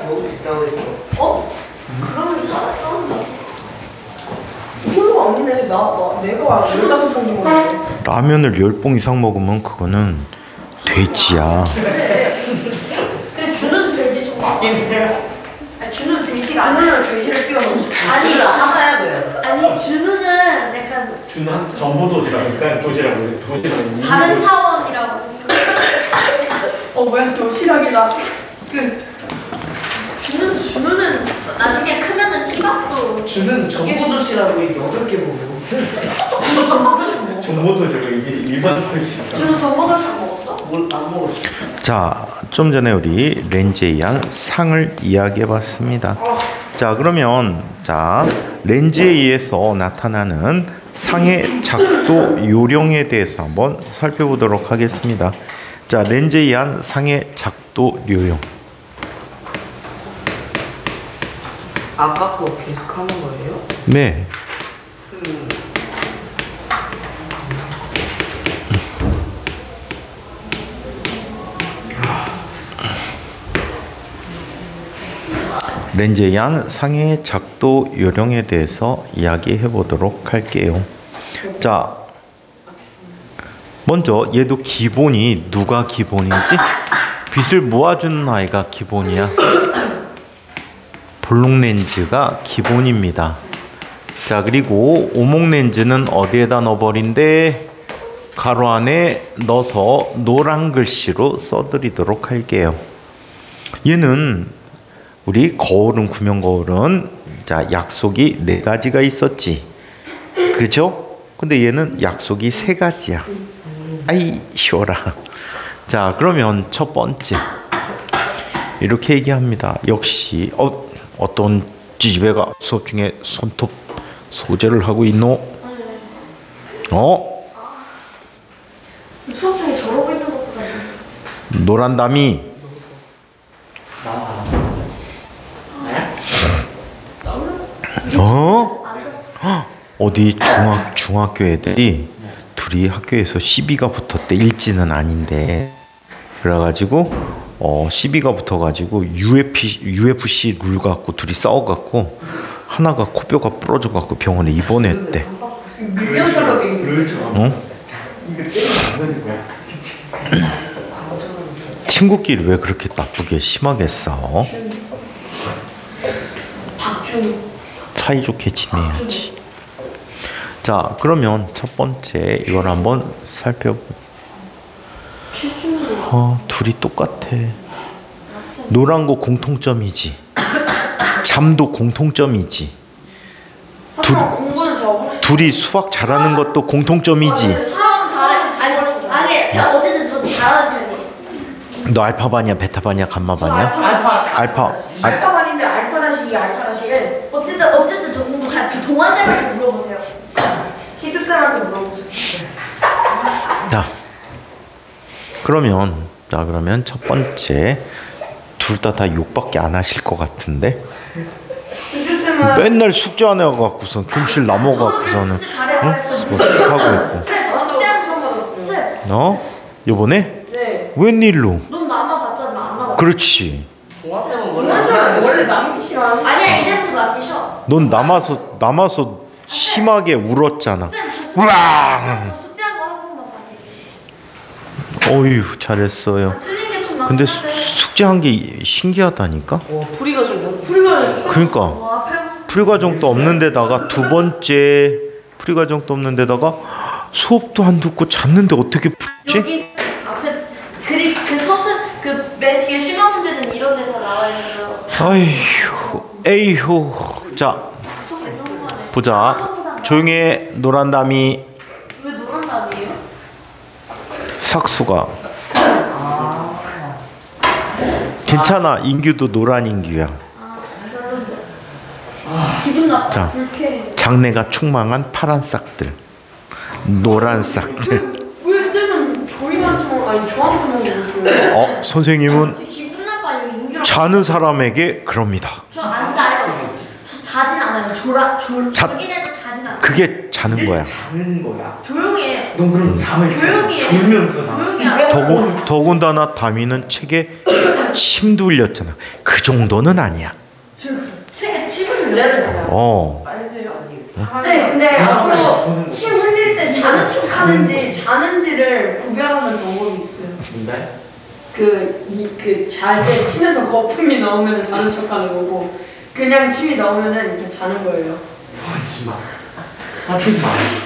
먹을 수 있다고 했어. 어? 그러면 싸운다. 이걸로 아니네. 내가 15봉지 먹었어. 라면을 10봉 이상 먹으면 그거는 돼지야. 근데 주는 돼지 좀 맞긴 해. 아니 주는 돼지가 아니라 돼지를 끼워 먹는. 아니 사야 돼. 아니 준우는 약간 준한 전보도시락이니까 도시락 다른 차원이라고. 뭐야 도시락이다. 준우는 나중에 크면은 티밥도. 주는 전보도시락을 8개 먹어. 전보도시락 이게 일반 도시락. 준우 전보도시락 먹었어? 안 먹었어. 자, 좀 전에 우리 렌즈에 의한 상을 이야기해 봤습니다. 자, 그러면 자, 렌즈에 의해서 나타나는 상의 작도 요령에 대해서 한번 살펴보도록 하겠습니다. 자, 렌즈에 의한 상의 작도 요령. 아까 거 계속 하는 거예요? 네. 렌즈에 의한 상의 작도 요령에 대해서 이야기해 보도록 할게요. 자, 먼저 얘도 기본이 누가 기본이지? 빛을 모아주는 아이가 기본이야. 볼록 렌즈가 기본입니다. 자, 그리고 오목 렌즈는 어디에다 넣어버린대? 가로 안에 넣어서 노란 글씨로 써드리도록 할게요. 얘는 우리 거울은 구명 거울은 자 약속이 4가지가 있었지, 그죠? 근데 얘는 약속이 3가지야. 아이 쉬워라. 자, 그러면 첫 번째 이렇게 얘기합니다. 역시 어떤 지지배가 수업 중에 손톱 소재를 하고 있노? 수업 중에 저러고 있는 것보다 노란 담이 어디 중학교 애들이 둘이 학교에서 시비가 붙었대. 일지는 아닌데 그래가지고 시비가 붙어가지고 UFC 룰 갖고 둘이 싸워갖고 하나가 코뼈가 부러져갖고 병원에 입원했대. 친구끼리 왜 그렇게 나쁘게 심하게 싸워? 사이좋게 지내야지. 자, 그러면 첫 번째 이걸 한번 둘이 똑같아. 노란 거 공통점이지. 잠도 공통점이지. 둘이 수학 잘하는 것도 공통점이지. 수학은 잘해. 아니 어쨌든 저도 잘하는 편이에요. 너 알파반이야, 베타반이야, 감마반이야? 알파반인데 알파-2, 알파-1. 어쨌든 저 공부 잘. 그 동환쌤한테 물어보세요. 희주쌤한테 물어보세요. 자, 그러면 첫 번째 둘 다 욕밖에 안 하실 것 같은데. 희주쌤은 맨날 숙제 안 해갖고선 교실 넘어가고서는 하고 있고. 숙제는 처음 받았어요. 요번에? 네. 웬일로? 넌 나만 봤잖아. 안 나봤어. 그렇지. 동화쌤은 원래 남기 싫어. 아니야, 이제부터 남기 싫어. 넌 남아서 심하게 울었잖아. 우와. 숙제한 거 한 번만 봐주세요. 어휴, 잘했어요. 틀린 게 좀 많은데. 근데 숙제한 게 신기하다니까. 풀이가 좀 그러니까 풀이과정도 없는 데다가 두 번째 풀이과정도 없는 데다가 수업도 안 듣고 잤는데 어떻게 풀지? 여기 앞에 그 서술 그 맨 뒤에 심화 문제는 이런 데서 나와 있어요. 에이휴. 자, 보자. 조용히 해. 노란 담이. 왜 노란 답이에요? 삭수가. 괜찮아. 인규도 노란 인규야. 기분 나빠. 자, 불쾌해. 장내가 충만한 파란 싹들, 노란 싹들. 왜 쌤은 저희한테만 아니 저한테만 그러세요? 선생님은 기분 나빠요. 인규랑 자는 사람에게 그럽니다. 저 안 자요. 저 자진 않아요. 자긴 해도 자진 않아요. 그게 자는 거야. 자는 거야. 조용히 해. 넌 그럼 잠을 조용히 해. 졸면서 자. 조용히 해. 더군다나 다미는 책에 침도 흘렸잖아. 그 정도는 아니야. 책에 침을 흘려야 어. 네, 근데 앞으로 침 흘릴 때 자는 척 하는지 자는지를 구별하는 방법이 있어요. 근데? 잘 때 침에서 거품이 나오면 자는 척 하는 거고, 그냥 침이 나오면은 이렇게 자는 거예요. 하지마. 하지마.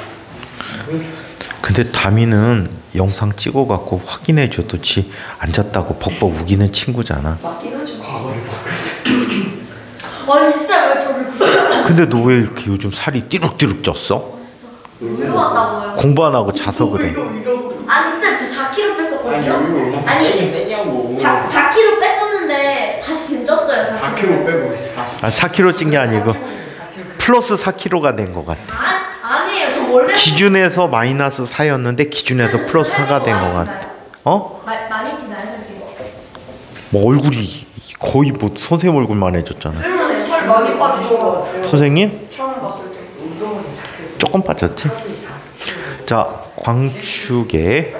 근데 다미는 영상 찍어갖고 확인해줘도 지 앉았다고 벅벅 우기는 친구잖아. 맞긴 하죠. 과거를 바꾸자. 아니, 진짜 왜 저를 그렇게 근데 너 왜 이렇게 요즘 살이 띠룩띠룩 쪘어? 왜 왔다고요? 공부 안 하고 자서 그래. 아니, 쌤, 저 4kg 아니, 뺐었거든요? 여기 얼마 아니, 빼냐고. 4kg 뺐었는데 다시 짐 쪘어요. 4kg 빼고 40. 아, 4kg 찐 게 아니고 플러스 4kg가 된 것 같아. 아니에요. 저 원래 기준에서 마이너스 4였는데 기준에서 플러스 4가 된 것 같아. 어? 많이 티나요, 선생님? 뭐 얼굴이 거의 뭐 선생님 얼굴만 해줬잖아. 그러면 살 많이 빠지신 것 같아요. 선생님? 처음 봤을 때. 조금 빠졌지? 자, 광축에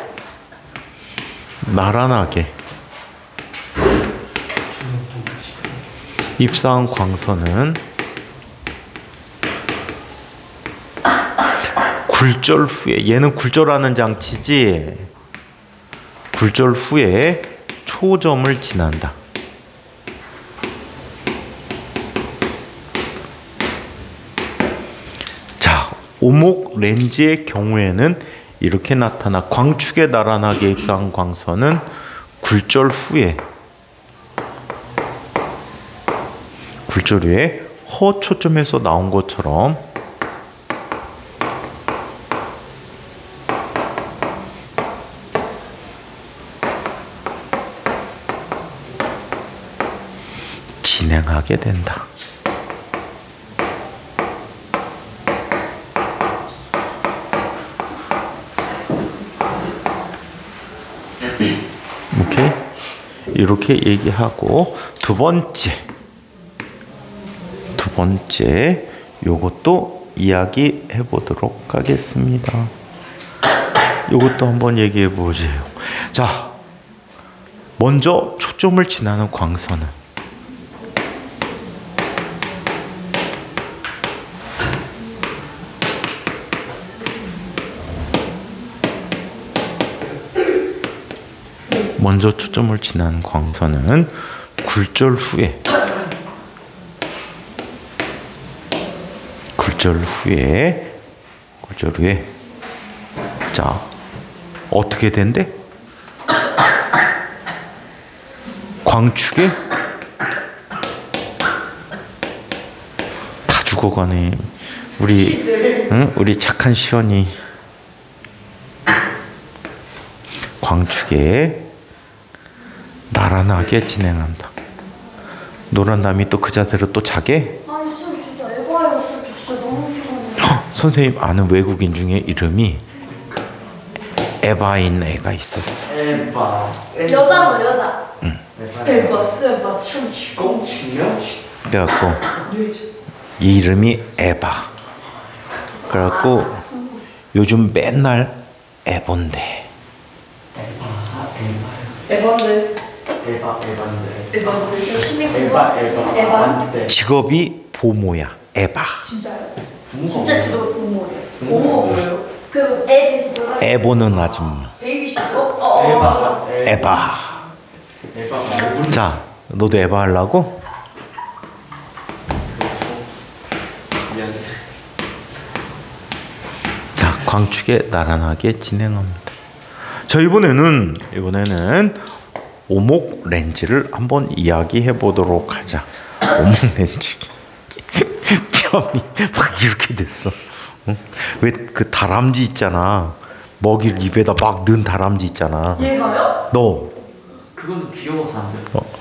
나란하게 입사한 광선은 굴절 후에, 얘는 굴절하는 장치지, 굴절 후에 초점을 지난다. 자, 오목 렌즈의 경우에는 이렇게 나타나. 광축에 나란하게 입사한 광선은 굴절 후에 허초점에서 나온 것처럼 진행하게 된다. 오케이? 이렇게 얘기하고, 두 번째 요것도 이야기해 보도록 하겠습니다. 요것도 한번 얘기해 보세요. 자, 먼저 초점을 지나는 광선은 굴절 후에 자, 어떻게 된대? 광축에 다 죽어가네. 우리 착한 시연이. 광축에 나란하게 진행한다. 노란 담이 또 그 자세로 또 자게? 아니, 쌤 진짜 에바예요. 쌤 진짜 너무 피곤해요. 선생님 아는 외국인 중에 이름이 에바인 애가 있었어. 에바. 여자죠, 여자. 응. 에바, 쌤, 참치. 꽁치면? 그래갖고 이 이름이 에바. 그래갖고 요즘 맨날 에본데. 에바인데. 에반데. 열심히 에바. 에바. 직업이 보모야. 에바. 진짜요? 진짜 직업이 보모예요. 보모 뭐예요? 그 애 대신 들어가. 에보는 아줌마. 베이비시터? 에바. 자, 너도 에바 하려고? 자, 광축에 나란하게 진행합니다. 자, 이번에는 오목 렌즈를 한번 이야기해 보도록 하자. 오목 렌즈. 뺨이 막 이렇게 됐어. 응? 왜 그 다람쥐 있잖아. 먹이를 입에다 막 넣은 다람쥐 있잖아. 얘가요? 너. 그거는 귀여워서 안 돼.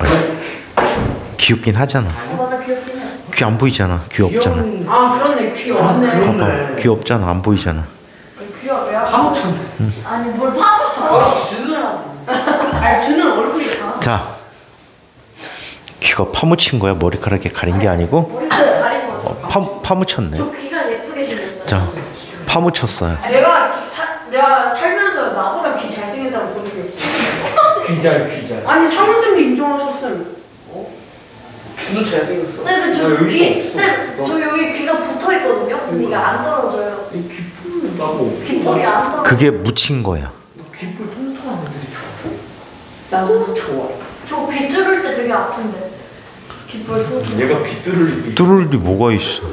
귀엽긴 하잖아. 맞아, 귀엽긴 해. 귀 안 보이잖아. 귀 없잖아. 아, 그렇네. 귀 없네. 봐봐. 귀 없잖아. 안 보이잖아. 귀가 왜요? 파묻혔네. 아니, 뭘 파묻혀? 주느라고. 아니, 주는 얼굴이 작아. 자, 귀가 파묻힌 거야. 머리카락에 가린 게 아니고. 머리카락 가린 거죠. 파묻혔네. 저 귀가 예쁘게 생겼어요. 자, 파묻혔어요. 내가 살면서 나보다 귀 잘생긴 사람 본 적이 없어. 귀잘 귀잘. 아니 상훈쌤도 인정하셨음. 준우 잘생겼어. 근데 저 아, 여기 귀, 없어. 쌤, 저 여기 귀가 붙어 있거든요. 근데 이게 안 떨어져요. 이 귓불 나고. 귓볼이 안 떨어져. 그게 묻힌 거야. 귓불 통통한 애들이 좋아. 나도 좋아. 저 귀 뚫을 때 되게 아픈데. 귓볼 통통. 얘가 귀 뚫을 일이. 뚫을 리 뭐가 있어?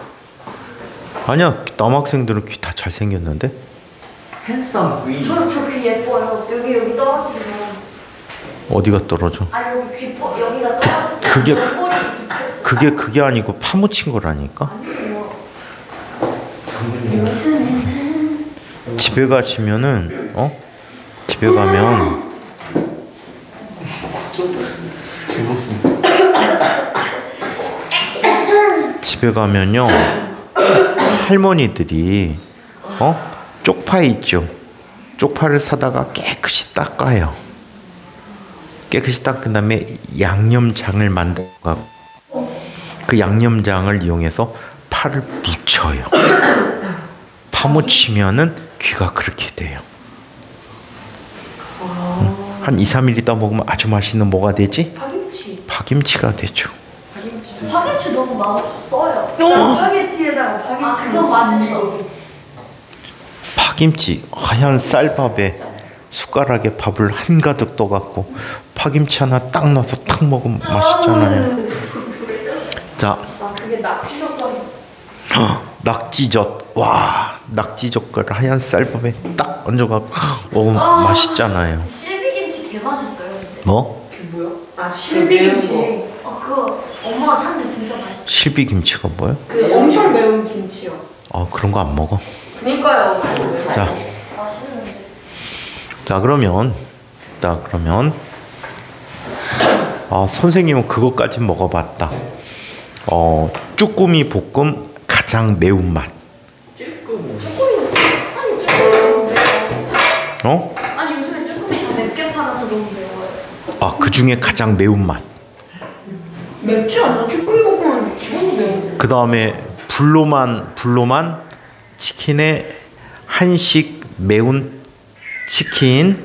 아니야, 남학생들은 귀 다 잘생겼는데? 핸섬 위. 저 귀 예뻐요. 여기 떨어지면. 어디가 떨어져? 아 여기 귓볼 여기가 떨어져. 그게 귓볼이 아니고 파묻힌 거라니까? 아니에요. 집에 가시면은 집에 가면 집에 가면요 할머니들이 쪽파 있죠. 쪽파를 사다가 깨끗이 닦아요. 깨끗이 닦은 다음에 양념장을 만들어 그 양념장을 이용해서 파를 묻혀요. 파묻히면은 귀가 그렇게 돼요. 한 2, 3일 있다 먹으면 아주 맛있는 뭐가 되지? 파김치. 파김치가 되죠. 파김치 너무 맛없어요. 파게티에다가 아 파김치. 그건 맛있어. 파김치 하얀 쌀밥에 숟가락에 밥을 한가득 떠갖고 파김치 하나 딱 넣어서 탁 먹으면 맛있잖아요. 자, 아 그게 낙지젓갈이. 낙지젓. 와, 낙지젓갈 하얀 쌀밥에 딱 얹어갖고 먹으면 맛있잖아요. 실비김치 개 맛있어요. 뭐? 그게 뭐야? 아 실비김치. 그거 엄마가 사는데 진짜 맛있어. 실비김치가 뭐야? 그 엄청 매운 김치요. 그런 거 안 먹어. 그니까요. 자, 맛있는데. 그러면 선생님은 그것까지 먹어봤다. 쭈꾸미 볶음 가장 매운맛. 쭈꾸미 아니 쭈꾸미 매워. 아니 요즘에 쭈꾸미 다 맵게 팔아서 너무 매워요. 그 중에 가장 매운맛. 맵지 않아? 쭈꾸미 볶음은 기본이 매운데. 그 다음에 불로만 치킨에 한식 매운 치킨,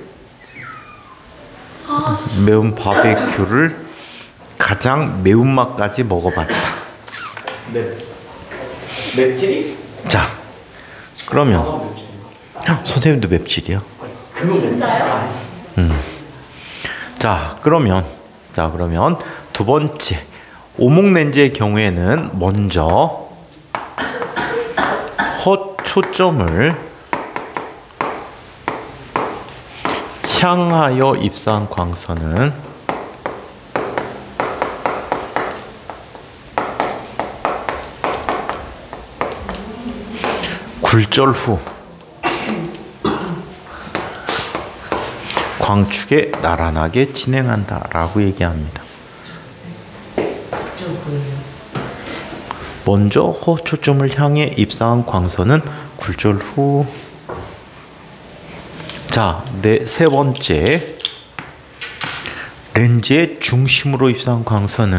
매운 바베큐를 가장 매운맛까지 먹어봤다. 맵찔이? 자, 그러면 선생님도 맵찔이야? 그거 진짜요? 자, 그러면 두 번째 오목렌즈의 경우에는 먼저 초점을 향하여 입사한 광선은 굴절 후 광축에 나란하게 진행한다라고 얘기합니다. 먼저 초점을 향해 입사한 광선은 굴절 후. 자, 세 번째 렌즈의 중심으로 입사한 광선은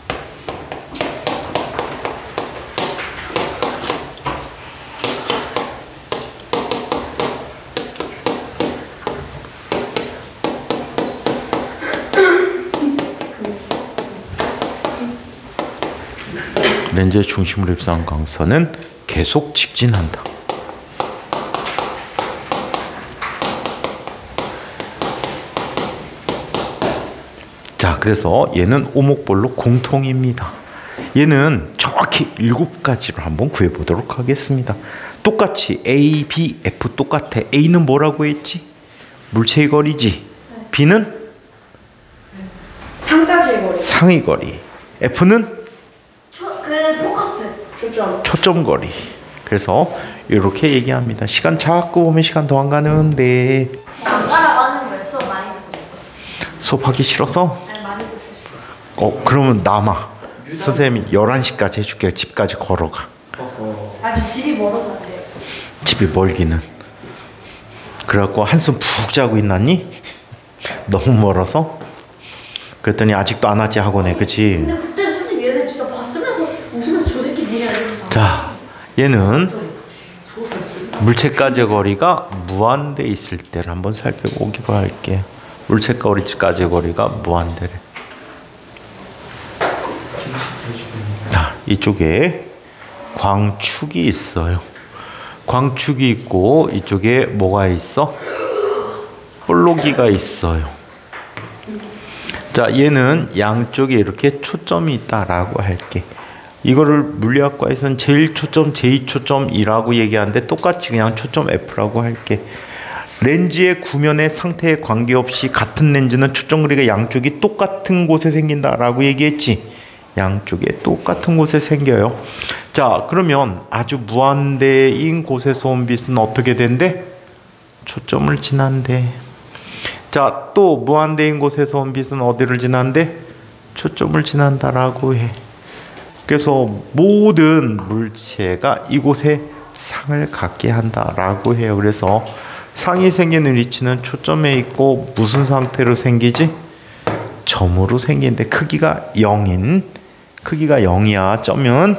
렌즈의 중심으로 입사한 광선은 계속 직진한다. 자, 그래서 얘는 오목볼록 공통입니다. 얘는 정확히 7가지로 한번 구해보도록 하겠습니다. 똑같이 A, B, F 똑같아. A는 뭐라고 했지? 물체의 거리지. B는 상가지의 거리. 상의 거리. F는 포커스. 초점. 거리. 그래서 이렇게 얘기합니다. 시간 자꾸 보면 시간 더 안 가는데 안 따라가는 거예요. 수업 많이 듣고 싶어서. 수업하기 싫어서? 아니 많이 듣고 싶어. 그러면 남아. 선생님이 11시까지 해줄게요. 집까지 걸어가. 아주 집이 멀어서 안 돼요. 집이 멀기는. 그래갖고 한숨 푹 자고 있나니? 너무 멀어서? 그랬더니 아직도 안 왔지 학원에. 그치? 근데 그때 선생님 얘네 진짜 봤으면서 웃으면서 저 새끼 뭐냐 이러면서. 자, 얘는 물체까지 거리가 무한대 있을 때를 한번 살펴보기로 할게. 물체까지 거리가 무한대래. 자, 이쪽에 광축이 있어요. 광축이 있고 이쪽에 뭐가 있어? 볼록이가 있어요. 자, 얘는 양쪽에 이렇게 초점이 있다라고 할게. 이거를 물리학과에서는 제일 초점, 제2 초점이라고 얘기하는데 똑같이 그냥 초점 F라고 할게. 렌즈의 구면의 상태에 관계없이 같은 렌즈는 초점거리가 양쪽이 똑같은 곳에 생긴다라고 얘기했지. 양쪽에 똑같은 곳에 생겨요. 자, 그러면 아주 무한대인 곳에서 온 빛은 어떻게 된대? 초점을 지난대. 자, 또 무한대인 곳에서 온 빛은 어디를 지난대? 초점을 지난다라고 해. 그래서 모든 물체가 이곳에 상을 갖게 한다라고 해요. 그래서 상이 생기는 위치는 초점에 있고 무슨 상태로 생기지? 점으로 생기는데 크기가 0인, 크기가 0이야. 점은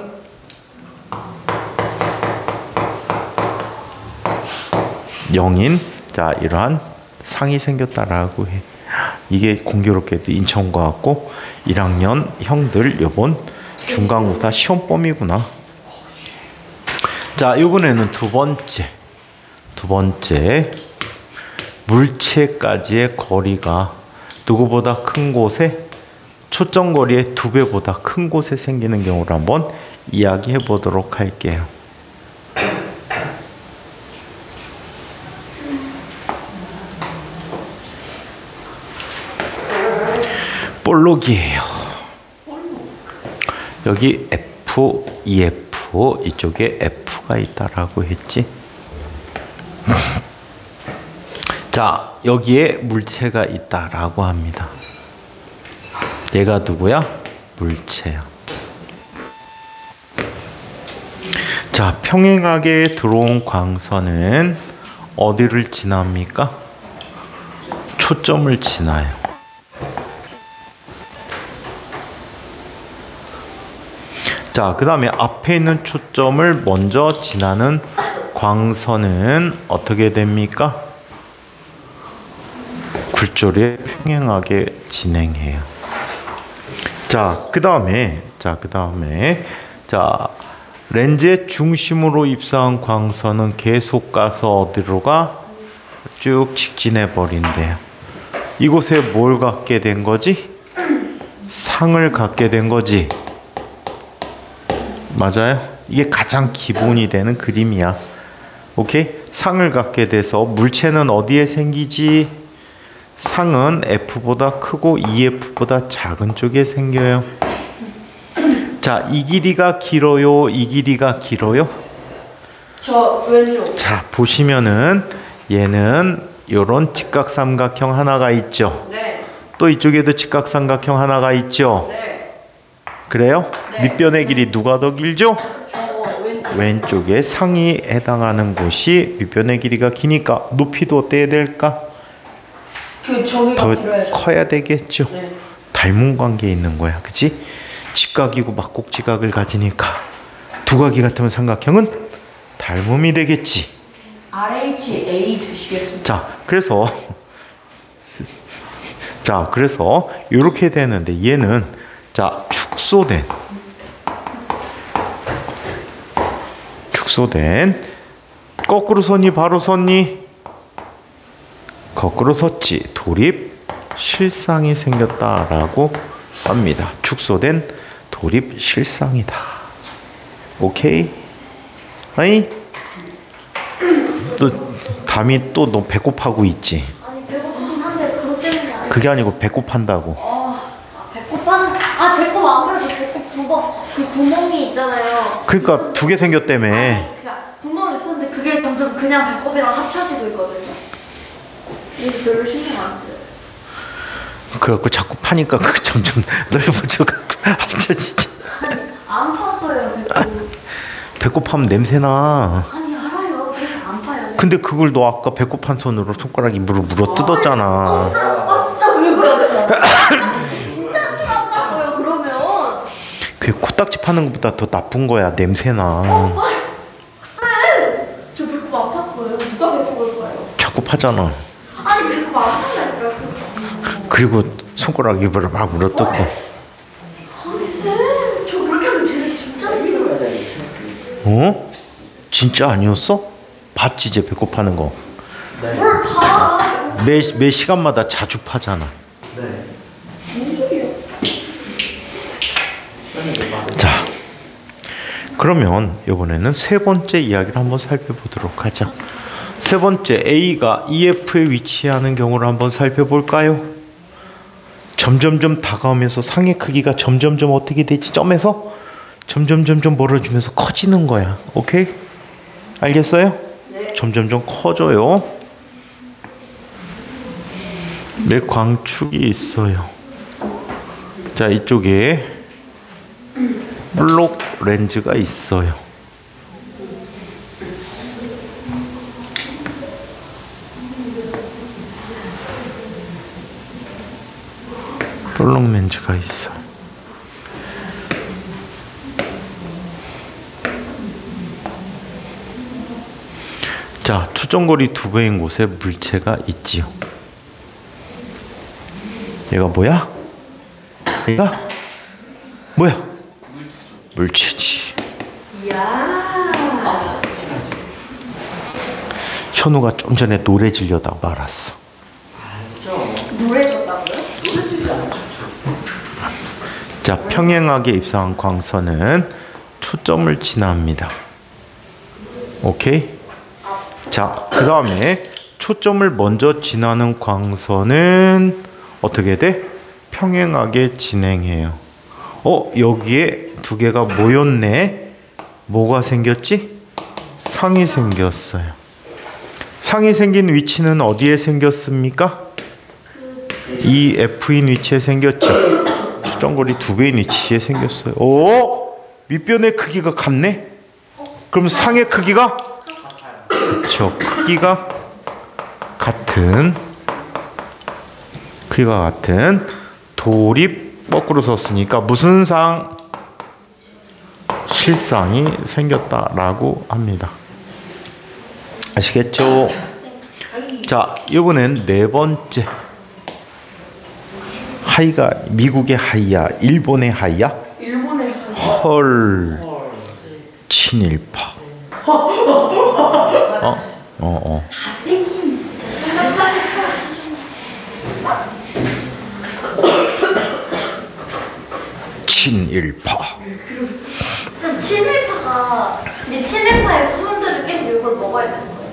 0인, 자, 이러한 상이 생겼다라고 해. 이게 공교롭게도 인천과학고 1학년 형들 요번 중간고사 시험범위구나. 자, 이번에는 두 번째 물체까지의 거리가 누구보다 큰 곳에, 초점거리의 2배보다 큰 곳에 생기는 경우를 한번 이야기해 보도록 할게요. 볼록이에요. 여기 F, EF, 이쪽에 F가 있다라고 했지. 자, 여기에 물체가 있다라고 합니다. 얘가 누구야? 물체야. 자, 평행하게 들어온 광선은 어디를 지납니까? 초점을 지나요. 자, 그 다음에 앞에 있는 초점을 먼저 지나는 광선은 어떻게 됩니까? 굴절에 평행하게 진행해요. 자, 그 다음에 렌즈의 중심으로 입사한 광선은 계속 가서 어디로 가? 쭉 직진해 버린대요. 이곳에 뭘 갖게 된 거지? 상을 갖게 된 거지. 맞아요? 이게 가장 기본이 되는 그림이야. 오케이? 상을 갖게 돼서 물체는 어디에 생기지? 상은 F보다 크고 EF보다 작은 쪽에 생겨요. 자, 이 길이가 길어요? 이 길이가 길어요? 저 왼쪽. 자, 보시면은 얘는 요런 직각삼각형 하나가 있죠. 네. 또 이쪽에도 직각삼각형 하나가 있죠. 네. 그래요? 네. 밑변의 길이 누가 더 길죠? 저 왼쪽. 왼쪽에 상이 해당하는 곳이 밑변의 길이가 기니까 높이도 어때야 될까? 저기가 더 길어야죠. 커야 되겠죠. 네. 닮은 관계에 있는 거야, 그치? 직각이고 막곡지각을 가지니까 두각이 같으면 삼각형은 닮음이 되겠지. RHA 되시겠습니다. 자, 그래서 이렇게 되는데 얘는 자, 축소된 거꾸로 섰니 바로 섰니? 거꾸로 섰지. 돌입 실상이 생겼다라고 합니다. 축소된 돌입 실상이다. 오케이? 아니? 또 담이 또 너 배꼽하고 있지? 아니 배고프긴 한데 그것 때문에 아니에요. 그게 아니고 배꼽한다고. 배꼽 안 그래도 배꼽 그 구멍이 있잖아요. 그러니까 두 개 생겼다며. 구멍이 있었는데 그게 점점 그냥 배꼽이랑 합쳐지고 있거든요. 이게 별로 신경 안 써요. 그래갖고 자꾸 파니까 그 점점 넓어져갖고 합쳐지지. 아니 안 팠어요 배꼽. 배꼽하면 냄새나. 아니 알아요. 그래서 안 파요. 근데 그걸 너 아까 배꼽한 손으로 손가락 입으로 물어 뜯었잖아. 진짜 왜 그러세요? 진짜 뜯었다고요 그러면. 그게 코딱지 파는 것보다 더 나쁜 거야. 냄새나. 쌤! 저 배꼽 안 팠어요. 누가 배꼽을 파요? 자꾸 파잖아. 아니 배꼽 안 판다니까요. 그리고 손가락 입으로 막 물어뜯고. 쌤, 저 그렇게 하면 쟤는 진짜 이거야 돼. 어? 진짜 아니었어? 봤지 이제 배꼽 파는 거. 네. 뭘 봐. 매 시간마다 자주 파잖아. 네. 무슨 소리야? 자, 그러면 이번에는 세 번째 이야기를 한번 살펴보도록 하죠. 세 번째, A가 EF에 위치하는 경우를 한번 살펴볼까요? 점점점 다가오면서 상의 크기가 점점점 어떻게 되지? 점에서 점점점점 멀어지면서 커지는 거야. 오케이? 알겠어요? 네. 점점점 커져요. 네, 광축이 있어요. 자, 이쪽에 블록 렌즈가 있어요. 블록 렌즈가 있어요. 자, 초점거리 두 배인 곳에 물체가 있지요. 얘가 뭐야? 얘가 뭐야? 물체지. 이야. 현우가 좀 전에 노래 지려다가 말았어. 노래 줬다고요? 자, 평행하게 입상한 광선은 초점을 지납니다. 오케이? 자, 그 다음에 초점을 먼저 지나는 광선은 어떻게 돼? 평행하게 진행해요. 여기에 두 개가 모였네. 뭐가 생겼지? 상이 생겼어요. 상이 생긴 위치는 어디에 생겼습니까? 이 F인 위치에 생겼지. 초점거리 두 배인 위치에 생겼어요. 밑변의 크기가 같네? 그럼 상의 크기가? 그쵸. 크기가 같은 돌이 거꾸로 섰으니까 무슨 상? 실상이 생겼다라고 합니다. 아시겠죠? 자, 이번엔 네 번째. 하이가 미국의 하이야, 일본의 하이야? 일본의 헐, 친일파. 친일파. 쌤, 친일파가 이 친일파의 후손들을 계속 이걸 먹어야 되는 거예요?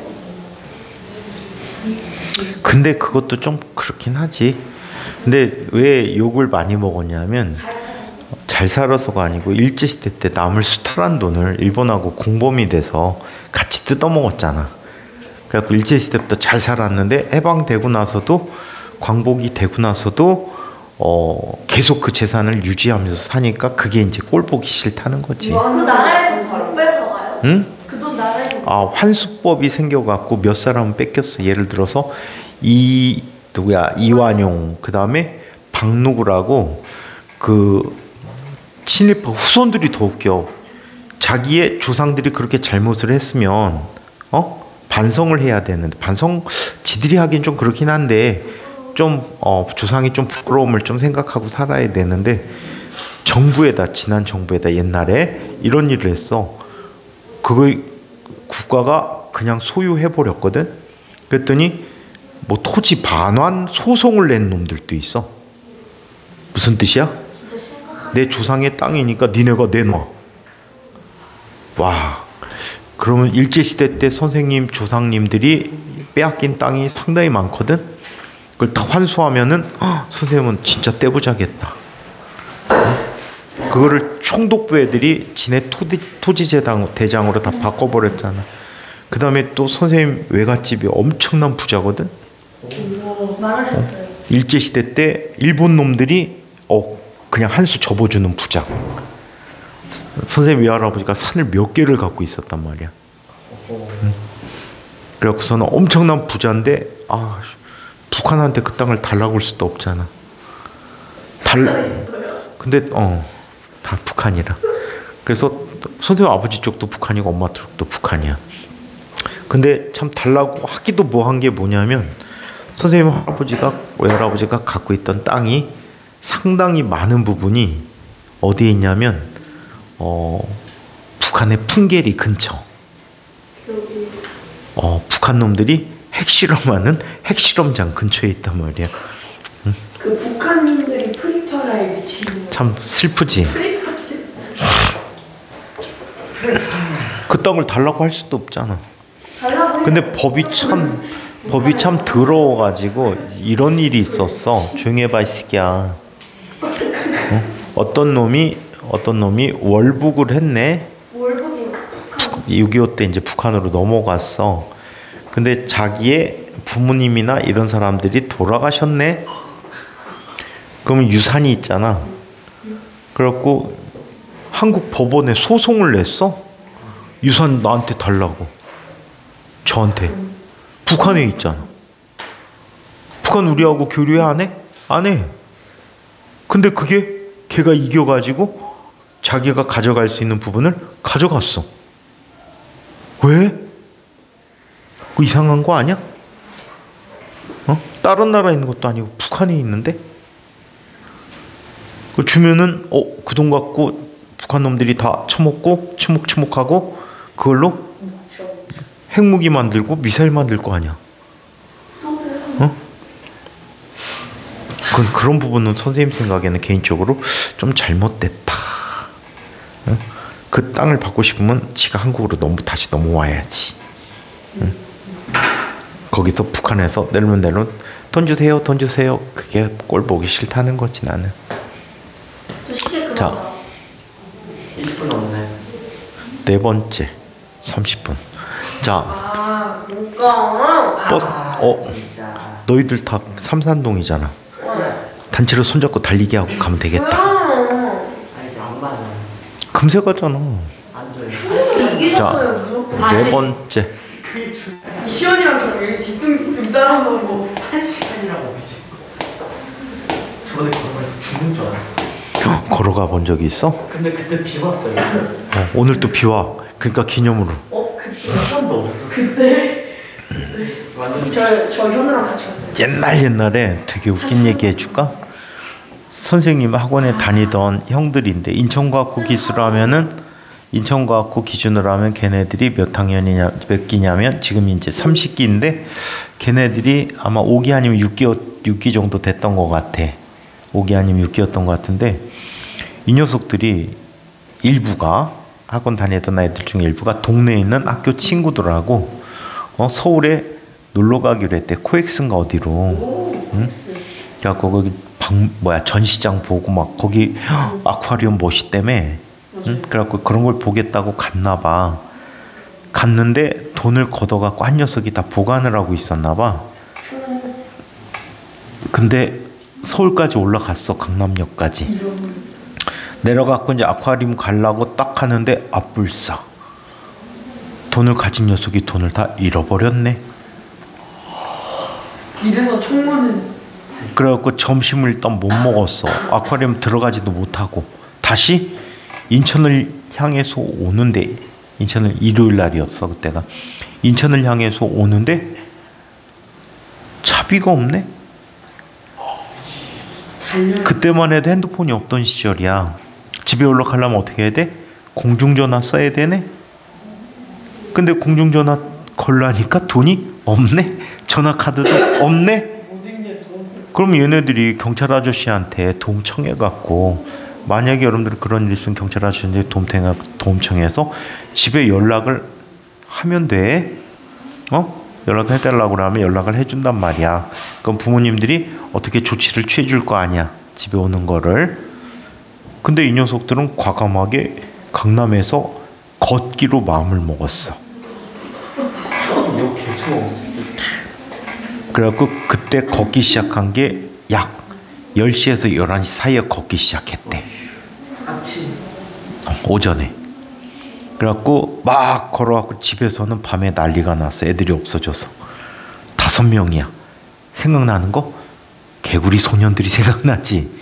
근데 그것도 좀 그렇긴 하지. 근데 왜 욕을 많이 먹었냐면 잘 살아서가 아니고 일제시대 때 남을 수탈한 돈을 일본하고 공범이 돼서 같이 뜯어먹었잖아. 그래갖고 일제시대부터 잘 살았는데 해방되고 나서도 광복이 되고 나서도 계속 그 재산을 유지하면서 사니까 그게 이제 꼴 보기 싫다는 거지. 그 나라에서 못 뺏어가요? 응? 그 돈 나라에서 환수법이 생겨갖고 몇 사람은 뺏겼어. 예를 들어서 이완용, 그 다음에 박누구라고 그 친일파 후손들이 더 웃겨. 자기의 조상들이 그렇게 잘못을 했으면 반성을 해야 되는데, 반성 지들이 하긴 좀 그렇긴 한데 좀 조상이 좀 부끄러움을 좀 생각하고 살아야 되는데, 지난 정부에다 옛날에 이런 일을 했어. 그거 국가가 그냥 소유해버렸거든. 그랬더니 뭐 토지 반환 소송을 낸 놈들도 있어. 무슨 뜻이야? 진짜 심각한. 내 조상의 땅이니까 니네가 내놔. 와, 그러면 일제시대 때 선생님 조상님들이 빼앗긴 땅이 상당히 많거든. 그걸 다 환수하면은 선생님은 진짜 떼부자겠다. 그거를 총독부 애들이 지네 토지 대장으로 다 바꿔버렸잖아. 그 다음에 또 선생님 외갓집이 엄청난 부자거든. 말하셨어요. 일제시대 때 일본 놈들이 그냥 한 수 접어주는 부자. 선생님 외할아버지가 산을 몇 개를 갖고 있었단 말이야. 그래갖고서는 엄청난 부자인데 북한한테 그 땅을 달라고 할 수도 없잖아. 근데 다 북한이라. 그래서 선생님 아버지 쪽도 북한이고 엄마 쪽도 북한이야. 근데 참 달라고 하기도 뭐한 게 뭐냐면, 선생님 할아버지가 외할아버지가 갖고 있던 땅이 상당히 많은 부분이 어디에 있냐면 북한의 풍계리 근처. 북한 놈들이 핵실험하는 핵실험장 근처에 있단 말이야. 그 북한인들이 프리파라에 미치는 거. 참 슬프지. 그 땅을 달라고 할 수도 없잖아. 달라고 근데 법이 참 더러워가지고 이런 일이 있었어. 조용히 해봐 이 새끼야. 어떤 놈이 월북을 했네. 월북이요. 6.25 때 이제 북한으로 넘어갔어. 근데 자기의 부모님이나 이런 사람들이 돌아가셨네. 그러면 유산이 있잖아. 그래갖고 한국 법원에 소송을 냈어. 유산 나한테 달라고. 저한테. 북한에 있잖아. 북한 우리하고 교류해 안 해? 안 해. 근데 그게 걔가 이겨가지고 자기가 가져갈 수 있는 부분을 가져갔어. 왜? 그 이상한 거 아니야? 다른 나라에 있는 것도 아니고 북한에 있는데? 그 주면은 그 돈 갖고 북한 놈들이 다 처먹고 추묵추묵하고 그걸로 핵무기 만들고 미사일 만들 거 아니야? 그런 부분은 선생님 생각에는 개인적으로 좀 잘못됐다. 그 땅을 받고 싶으면 지가 한국으로 다시 넘어와야지. 거기서 북한에서 내려면 돈 주세요, 돈 주세요. 그게 꼴 보기 싫다는 거지 나는. 저 시계 그만. 자, 20분 넘네. 네 번째 30분. 자, 버스, 진짜. 너희들 다 삼산동이잖아. 단체로 손잡고 달리기 하고 가면 되겠다. 아니 양반은 금세 가잖아. 안 돼요. 이기잖아요 무조건. 네 번째. 시원이랑 저랑 여기 뒤뚱뒤뚱 따라오는 거. 1시간이라고 미친. 저번에 걸어갈 때 죽는 줄 알았어. 걸어가 본 적이 있어? 근데 그때 비 왔어요. 오늘 또 비 와. 그러니까 기념으로. 그때. 한 번도 없었어. 그때. 완전 저 현우랑 같이 갔어요. 옛날에 되게 웃긴 얘기 해줄까? 선생님 학원에 다니던 형들인데 인천과학고 기수로 하면은 인천과학고 기준으로 하면 걔네들이 몇 학년이냐 몇 기냐면 지금 이제 30기인데 걔네들이 아마 5기 아니면 6기 정도 됐던 것 같아. 5기 아니면 6기였던 것 같은데 이 녀석들이 일부가 학원 다니던 아이들 중에 일부가 동네에 있는 학교 친구들하고 서울에 놀러 가기로 했대. 코엑스인가 어디로. 응? 그래갖고 거기 전시장 보고 막 거기 아쿠아리움 멋있다며. 응? 그래갖고 그런 걸 보겠다고 갔나 봐. 갔는데 돈을 걷어갖고 한 녀석이 다 보관을 하고 있었나 봐. 근데 서울까지 올라갔어. 강남역까지. 내려갖고 이제 아쿠아리움 가려고 딱 하는데 앞불싸. 돈을 가진 녀석이 돈을 다 잃어버렸네. 이래서 총무는 그래갖고 점심을 일단 못 먹었어. 아쿠아리움 들어가지도 못하고 다시 인천을 향해서 오는데 인천을 일요일 날이었어 그때가. 인천을 향해서 오는데 차비가 없네. 그때만 해도 핸드폰이 없던 시절이야. 집에 올라가려면 어떻게 해야 돼? 공중전화 써야 되네. 근데 공중전화 걸라니까 돈이 없네. 전화카드도 없네. 그럼 얘네들이 경찰 아저씨한테 도움 청해갖고 만약에 여러분들 그런 일 있으면 경찰 아저씨한테 도움 청해서 집에 연락을 하면 돼. 연락을 해달라고 하면 연락을 해준단 말이야. 그럼 부모님들이 어떻게 조치를 취해줄 거 아니야. 집에 오는 거를. 근데 이 녀석들은 과감하게 강남에서 걷기로 마음을 먹었어. 이거 개처먹었어. 그래갖고 그때 걷기 시작한 게 약 10시에서 11시 사이에 걷기 시작했대. 아침. 오전에. 그래갖고 막 걸어갖고 집에서는 밤에 난리가 났어. 애들이 없어져서. 5명이야. 생각나는 거? 개구리 소년들이 생각나지.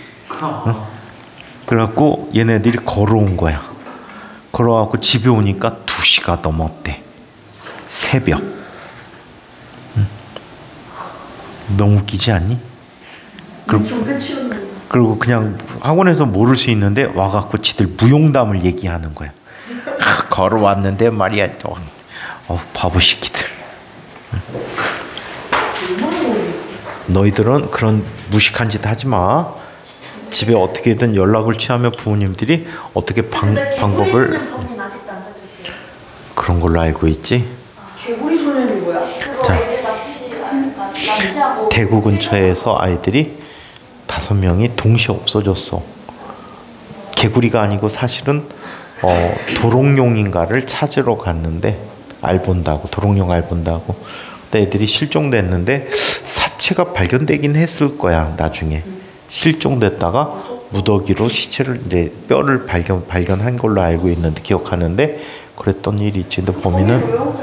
그래갖고 얘네들이 걸어온 거야. 걸어갖고 집에 오니까 2시가 넘었대. 새벽. 너무 웃기지 않니? 인천 끝이었는데. 그리고 그냥 학원에서 모를 수 있는데 와갖고 지들 무용담을 얘기하는 거야. 걸어왔는데 말이야. 바보 새끼들. 너희들은 그런 무식한 짓 하지 마. 집에 어떻게든 연락을 취하면 부모님들이 어떻게 방법을 법은 아직도 안 잡혔어요. 그런 걸로 알고 있지. 개구리 소년이 뭐야? 자, 납치하고 대구 근처에서 아이들이 5명이 동시에 없어졌어. 개구리가 아니고 사실은 도롱뇽인가를 찾으러 갔는데 도롱뇽 알 본다고. 근데 애들이 실종됐는데 사체가 발견되긴 했을 거야. 나중에 실종됐다가 무더기로 시체를 이제 뼈를 발견한 걸로 알고 있는데 기억하는데 그랬던 일이 있지. 근데 범인은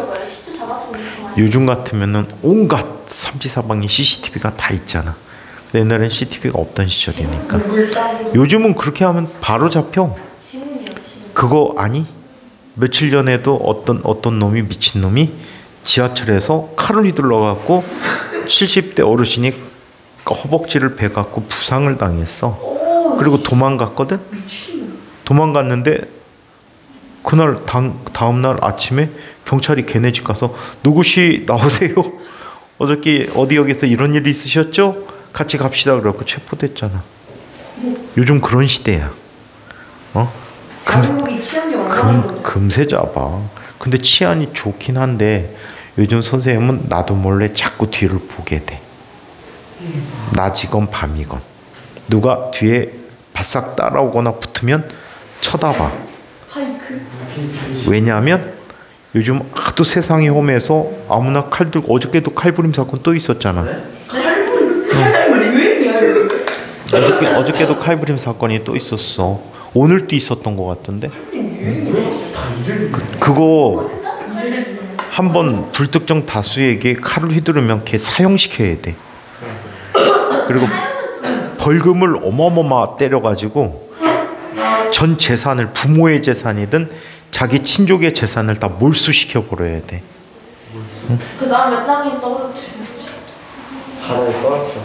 요즘 같으면은 온갖 삼지사방에 CCTV가 다 있잖아. 근데 옛날엔 CCTV가 없던 시절이니까. 요즘은 그렇게 하면 바로 잡혀. 그거 아니? 며칠 전에도 어떤 놈이 미친 놈이 지하철에서 칼을 휘둘러 갖고 70대 어르신이 허벅지를 베갖고 부상을 당했어. 그리고 도망갔거든. 도망갔는데 그날 다음날 아침에 경찰이 걔네 집 가서 누구시 나오세요. 어저께 어디 여기서 이런 일이 있으셨죠? 같이 갑시다. 그래갖고 체포됐잖아. 요즘 그런 시대야. 금세 잡아. 근데 치안이 좋긴 한데 요즘 선생님은 나도 몰래 자꾸 뒤를 보게 돼. 낮이건 밤이건 누가 뒤에 바싹 따라오거나 붙으면 쳐다봐. 왜냐하면 요즘 하도 세상이 험해서 아무나 칼 들고 어저께도 칼부림 사건 또 있었잖아. 어저께도 칼부림 사건이 또 있었어. 오늘도 있었던 것 같던데. 그거 한번 불특정 다수에게 칼을 휘두르면 걔 사형시켜야 돼. 그리고 벌금을 어마어마 때려가지고 전 재산을 부모의 재산이든 자기 친족의 재산을 다 몰수시켜 버려야 돼. 응? 그 다음에 땅에 떨어뜨려. 바다에 떨어뜨려.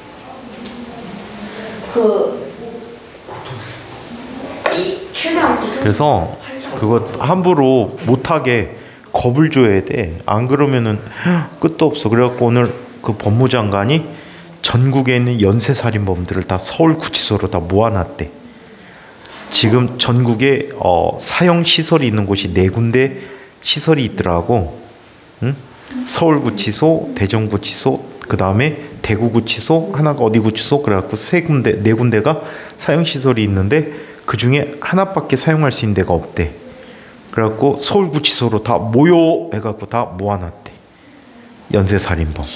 그래서 그거 함부로 못하게 겁을 줘야 돼. 안 그러면은 끝도 없어. 그래갖고 오늘 그 법무장관이 전국에 있는 연쇄살인범들을 다 서울구치소로 다 모아놨대. 지금 전국에 사형시설이 있는 곳이 4군데 시설이 있더라고. 응? 서울구치소, 대전구치소, 그 다음에 대구구치소, 하나가 어디구치소, 그래갖고 4군데가 사형시설이 있는데 그 중에 하나밖에 사용할 수 있는 데가 없대. 그래갖고 서울구치소로 다 모여 해갖고 다 모아놨대. 연쇄살인범.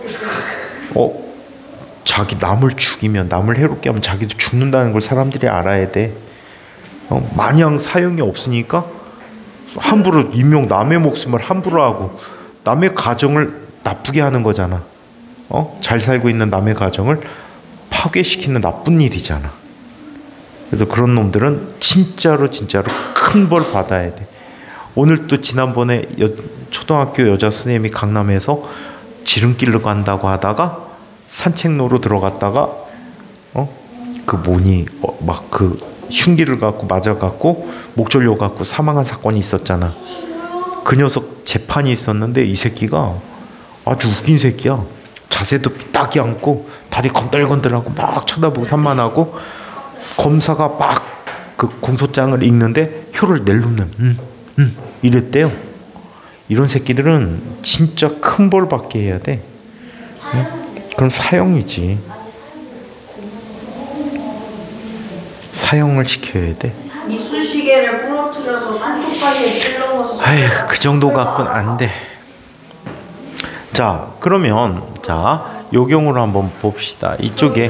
자기 남을 죽이면, 남을 해롭게 하면 자기도 죽는다는 걸 사람들이 알아야 돼. 마냥 사형이 없으니까 함부로 남의 목숨을 함부로 하고 남의 가정을 나쁘게 하는 거잖아. 잘 살고 있는 남의 가정을 파괴시키는 나쁜 일이잖아. 그래서 그런 놈들은 진짜로 큰 벌 받아야 돼. 오늘 또 지난번에 초등학교 여자 선생님이 강남에서 지름길로 간다고 하다가 산책로로 들어갔다가 막 그 흉기를 갖고 맞아갖고 목졸려 갖고 사망한 사건이 있었잖아. 그 녀석 재판이 있었는데 이 새끼가 아주 웃긴 새끼야. 자세도 삐딱이 앉고 다리 건들건들하고 막 쳐다보고 산만하고 검사가 막 그 공소장을 읽는데 혀를 내놓는 이랬대요. 이런 새끼들은 진짜 큰 벌 받게 해야 돼. 그럼 사형이지. 사형을 시켜야 돼. 이쑤시개를 부러뜨려서 한쪽 사이에 찔러서. 아휴, 그 정도 갖고는 안 돼. 자, 그러면 요경으로 한번 봅시다. 이쪽에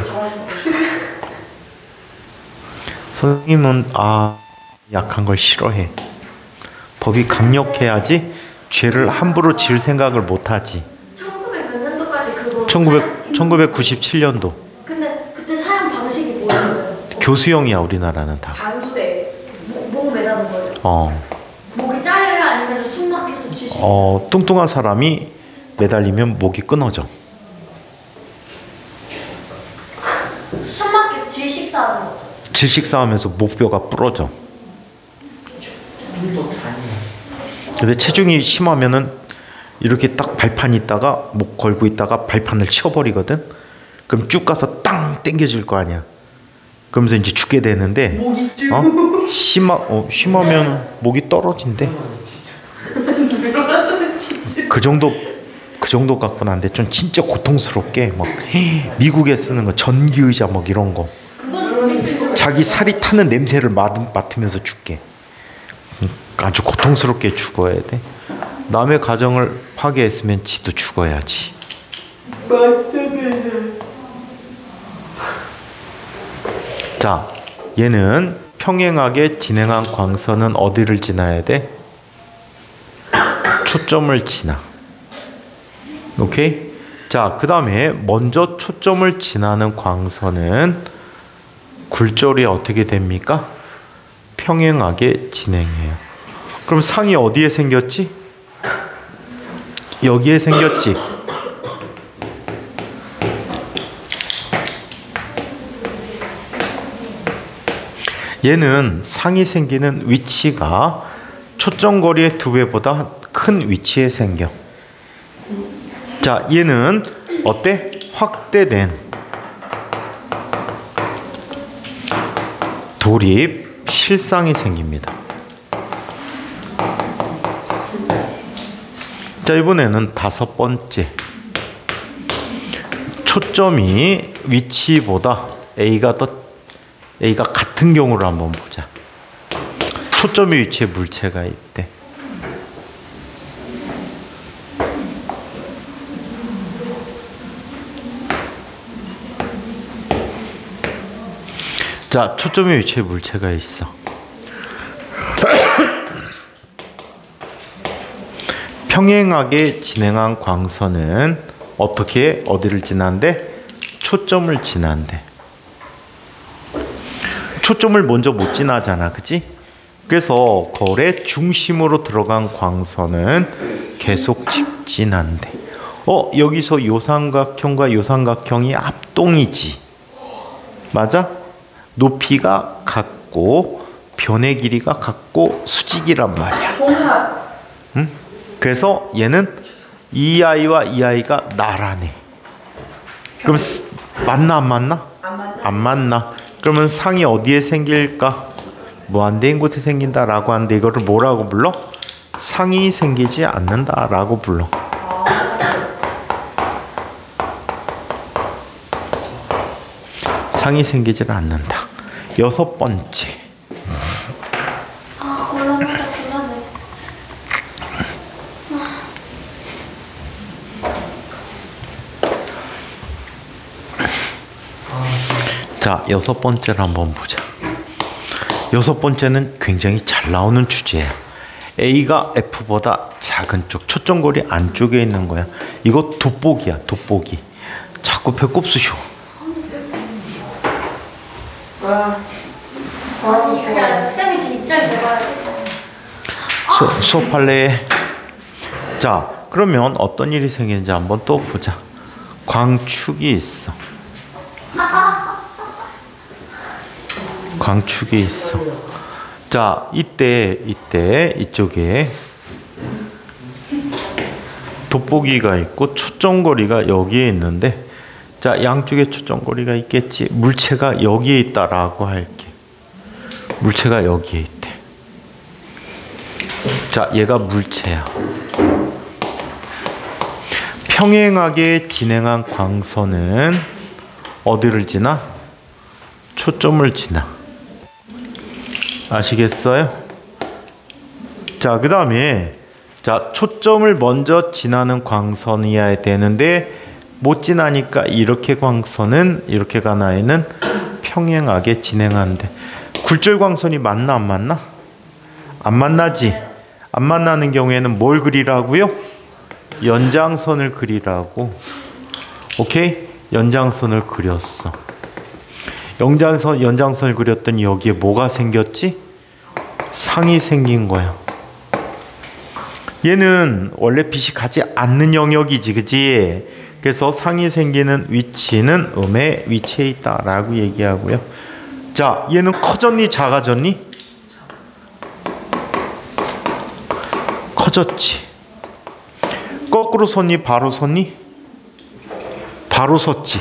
선생님은 약한 걸 싫어해. 법이 강력해야지 죄를 함부로 지을 생각을 못하지. 1900 몇 년도까지 그거 1997년도. 근데 그때 사용 방식이 뭐였어요? 교수형이야. 우리나라는 다. 단두대. 목 매다는 거예요? 목이 잘려요? 아니면 숨 막혀서 치시? 뚱뚱한 사람이 매달리면 목이 끊어져. 질식사하는 거죠. 질식사하면서 목뼈가 부러져. 또 다니야. 근데 체중이 심하면은 이렇게 딱 발판 있다가 목 걸고 있다가 발판을 치워버리거든. 그럼 쭉 가서 땅 땡겨질 거 아니야. 그러면서 이제 죽게 되는데 목이 쭉. 심하면 목이 떨어진대. 늘어나서는 진짜. 그 정도 갖고는 안 돼. 좀 진짜 고통스럽게 막 미국에 쓰는 거 전기 의자 막 이런 거. 그건 재밌을 자기 살이 타는 냄새를 맡으면서 죽게. 아주 고통스럽게 죽어야 돼. 남의 가정을 파괴했으면 지도 죽어야지. 맞습니다. 자, 얘는 평행하게 진행한 광선은 어디를 지나야 돼? 초점을 지나. 오케이? 자, 그 다음에 먼저 초점을 지나는 광선은 굴절이 어떻게 됩니까? 평행하게 진행해요. 그럼 상이 어디에 생겼지? 여기에 생겼지. 얘는 상이 생기는 위치가 초점거리의 2배보다 큰 위치에 생겨. 자, 얘는 어때? 확대된 돌입 실상이 생깁니다. 자, 이번에는 5번째. 초점이 위치보다 A가 같은 경우를 한번 보자. 초점의 위치에 물체가 있대. 자, 초점의 위치에 물체가 있어. 평행하게 진행한 광선은 어떻게 어디를 지난대? 초점을 지난대. 초점을 먼저 못 지나잖아, 그치? 그래서 거울의 중심으로 들어간 광선은 계속 직진한대. 여기서 요삼각형과 요삼각형이 합동이지. 맞아? 높이가 같고 변의 길이가 같고 수직이란 말이야. 동합. 응? 그래서 얘는 이 아이와 이 아이가 나란해. 그럼 맞나 안 맞나? 안 맞나? 안 맞나? 그러면 상이 어디에 생길까? 무한대인 곳에 생긴다라고 하는데 이거를 뭐라고 불러? 상이 생기지 않는다라고 불러. 상이 생기지 않는다. 6번째. 곤란하네. 자, 6번째를 한번 보자. 6번째는 굉장히 잘 나오는 주제야. A가 F보다 작은 쪽, 초점거리 안쪽에 있는 거야. 이거 돋보기야, 돋보기. 자꾸 배꼽 쑤셔. 아니 그게 아니라 쌤이 지금 입장이 내봐야 돼. 수업할래? 자, 그러면 어떤 일이 생기는지 한번 또 보자. 광축이 있어. 광축이 있어. 자, 이때 이쪽에 돋보기가 있고 초점거리가 여기에 있는데, 자, 양쪽에 초점거리가 있겠지. 물체가 여기에 있다라고 할게. 물체가 여기에 있대. 자, 얘가 물체야. 평행하게 진행한 광선은 어디를 지나? 초점을 지나. 아시겠어요? 자, 그 다음에 자, 초점을 먼저 지나는 광선이어야 되는데 못 지나니까 이렇게 광선은 이렇게 간 아이는 평행하게 진행한대. 굴절 광선이 맞나 안 맞나? 안 만나지. 안 만나는 경우에는 뭘 그리라고요? 연장선을 그리라고. 오케이? 연장선을 그렸어. 연장선을 그렸더니 여기에 뭐가 생겼지? 상이 생긴 거야. 얘는 원래 빛이 가지 않는 영역이지, 그치? 그래서 상이 생기는 위치는 음의 위치에 있다라고 얘기하고요. 자, 얘는 커졌니 작아졌니? 커졌지. 거꾸로 섰니 바로 섰니? 바로 섰지.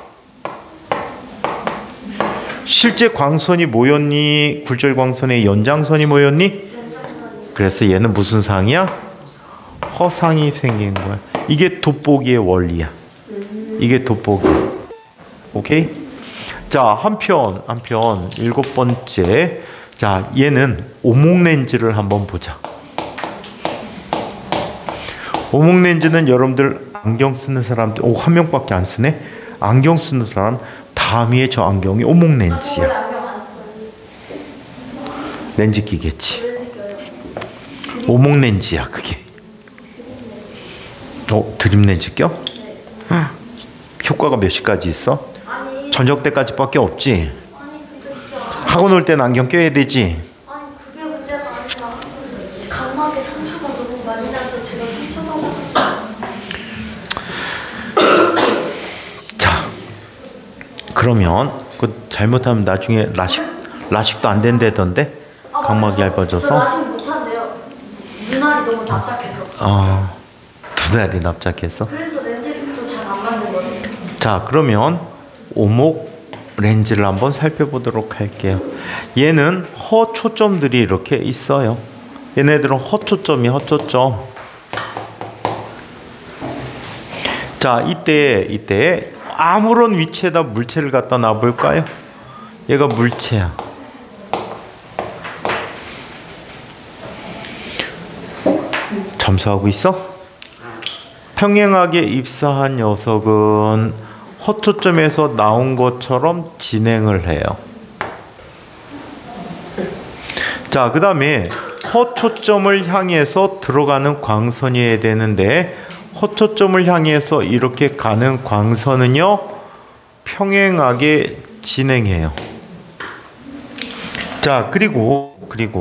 실제 광선이 모였니? 굴절광선의 연장선이 모였니? 그래서 얘는 무슨 상이야? 허상이 생긴 거야. 이게 돋보기의 원리야. 이게 돋보기. 오케이? 자, 한편 7번째. 자, 얘는 오목렌즈를 한번 보자. 오목렌즈는 여러분들 안경 쓰는 사람들, 한 명밖에 안 쓰네? 안경 쓰는 사람 다미에 저 안경이 오목렌즈야. 원래 안경 안 써요. 렌즈 끼겠지. 렌즈 껴요. 오목렌즈야 그게. 드림 렌즈 껴? 네. 효과가 몇 시까지 있어? 아니. 저녁 때까지밖에 없지. 아니 근데 그게 학원 올 때는 안경 껴야 되지. 아니 그게 문제가 아니라 각막에 상처가 너무 많이 나서 제가 상처가 나서. 자, 그러면 그 잘못하면 나중에 라식도 안 된다던데. 각막이 얇아져서. 저 라식 못한대요. 눈알이 너무 납작해서. 눈알이 납작해서. 그래서 렌즈도 잘 안 맞는 거예요. 자, 그러면 오목 렌즈를 한번 살펴보도록 할게요. 얘는 허초점들이 이렇게 있어요. 얘네들은 허초점이 허초점. 자, 이때 아무런 위치에다 물체를 갖다 놔볼까요? 얘가 물체야. 점수하고 있어? 평행하게 입사한 녀석은 허초점에서 나온 것처럼 진행을 해요. 자, 그 다음에 허초점을 향해서 들어가는 광선이어야 되는데 허초점을 향해서 이렇게 가는 광선은요 평행하게 진행해요. 자, 그리고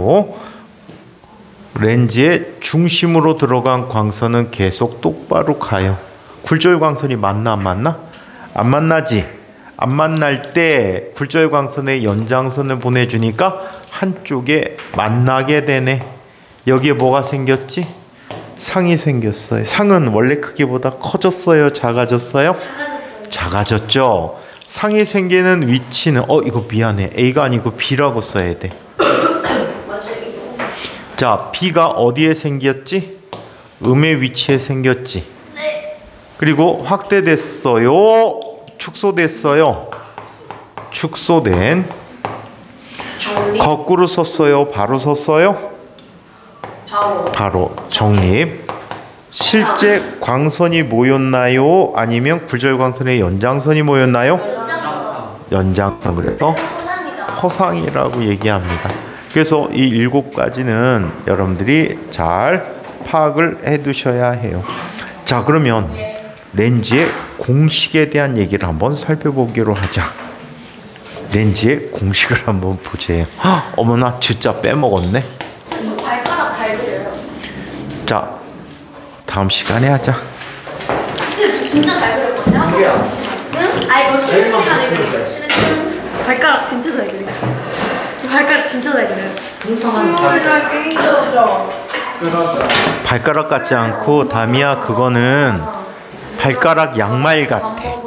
렌즈의 중심으로 들어간 광선은 계속 똑바로 가요. 굴절 광선이 만나 안 만나? 안 만나지. 안 만날 때 굴절 광선의 연장선을 보내주니까 한쪽에 만나게 되네. 여기에 뭐가 생겼지? 상이 생겼어요. 상은 원래 크기보다 커졌어요? 작아졌어요? 작아졌죠. 상이 생기는 위치는 이거 미안해. A가 아니고 B라고 써야 돼. 자, B가 어디에 생겼지? 음의 위치에 생겼지. 그리고 확대됐어요? 축소됐어요? 축소된. 거꾸로 섰어요? 바로 섰어요? 바로 정립. 실제 광선이 모였나요? 아니면 굴절광선의 연장선이 모였나요? 연장선. 그래서 허상이라고 얘기합니다. 그래서 이 7가지는 여러분들이 잘 파악을 해 두셔야 해요. 자, 그러면 렌즈의 공식에 대한 얘기를 한번 살펴보기로 하자. 렌즈의 공식을 한번 보세요. 어머나, 진짜 빼먹었네. 저 발가락 잘 그려요. 자, 다음 시간에 하자. 저 진짜 잘 그렸거든요. 응? 아니 너 쉬는 시간에 그렸어. 쉬는 시간. 발가락 진짜 잘 그리죠. 저 발가락 진짜 잘 그려요. 스물살 게임이죠. 발가락 같지 않고 다미야, 그거는 발가락 양말 같아.